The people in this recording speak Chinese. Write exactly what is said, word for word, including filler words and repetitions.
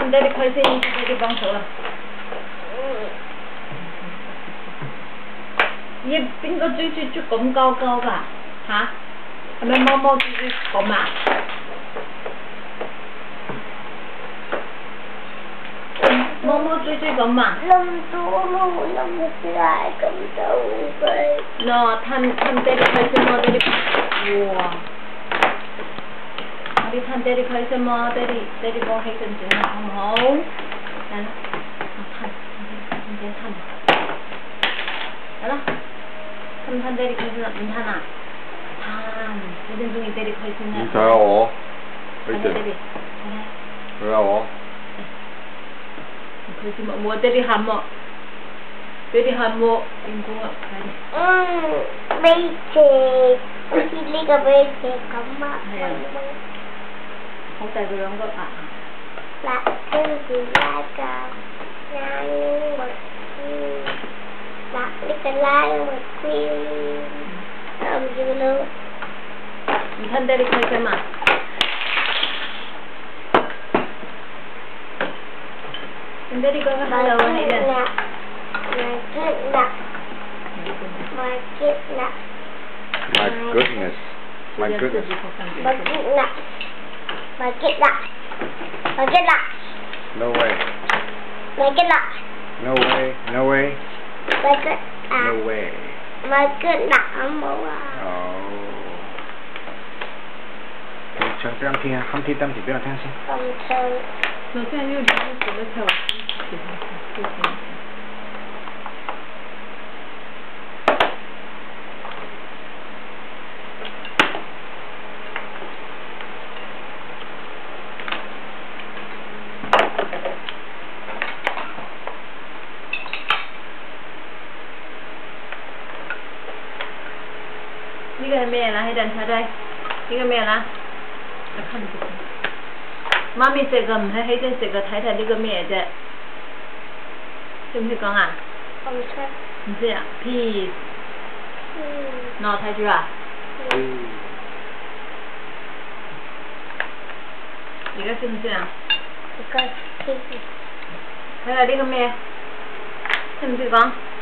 趁爹哋開心，爹哋幫手啊！咦，邊個追追追咁高高㗎？嚇？係咪摸摸追追咁啊？摸摸追追咁啊？ 咁多路咁大咁多飛。 喏，趁趁爹哋開心咯，爹哋。哇！我哋趁爹哋開心咯，爹哋爹哋幫起陣陣好唔好？嚟啦，趁趁趁趁，嚟啦，趁趁爹哋開心啦，唔趁啊？趁，真正中意爹哋開心啦。 你睇下我， 睇下爹哋，睇下。 睇下我。 開心啊！冇爹哋喊喎，爹哋喊喎，點講啊？ 嗯，飛車，好似呢個飛車咁啊。 係啊。好大個兩個啊！ 嗱，跟住拉個拉木枝，嗱呢個拉木枝，咁樣咯。 你看爹哋開心嘛？跟爹哋講個 hello 啊，你哋。 My goodness. My goodness. My goodness. My goodness. My goodness. My goodness. No way. My goodness. No way. No way. My goodness. No way. My goodness. Không mua à. Oh. 你唱俾人聽啊，喊啲單詞俾我聽先。 không chơi. 我現在又兩個手在跳，喜歡喜歡。呢個係咩啦？喺度睇睇，呢個咩啦？我看唔到。媽咪食個唔係喺度食個，睇睇呢個咩啫？識唔識講啊？ không chơi. 唔知啊 ，peas。 嗯。 嗱，睇住啊！ 嗯。 而家識唔識啊？ 呢個 peas。 睇下呢個咩？識唔識講？